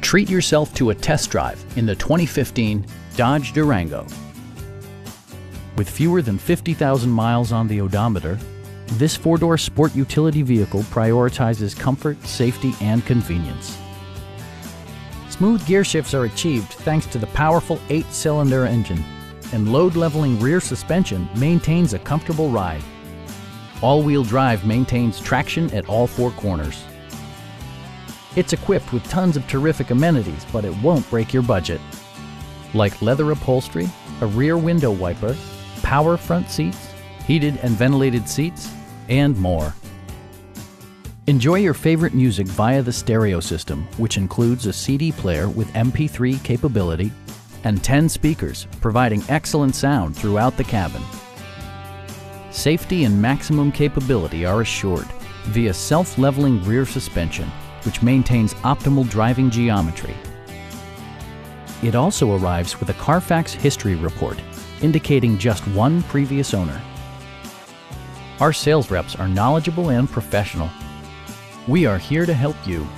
Treat yourself to a test drive in the 2015 Dodge Durango. With fewer than 50,000 miles on the odometer, this four-door sport utility vehicle prioritizes comfort, safety, and convenience. Smooth gear shifts are achieved thanks to the powerful 8-cylinder engine, and load-leveling rear suspension maintains a comfortable ride. All-wheel drive maintains traction at all four corners. It's equipped with tons of terrific amenities, but it won't break your budget. Like leather upholstery, a rear window wiper, power front seats, heated and ventilated seats, and more. Enjoy your favorite music via the stereo system, which includes a CD player with MP3 capability and 10 speakers, providing excellent sound throughout the cabin. Safety and maximum capability are assured via self-leveling rear suspension, which maintains optimal driving geometry. It also arrives with a Carfax history report, indicating just one previous owner. Our sales reps are knowledgeable and professional. We are here to help you.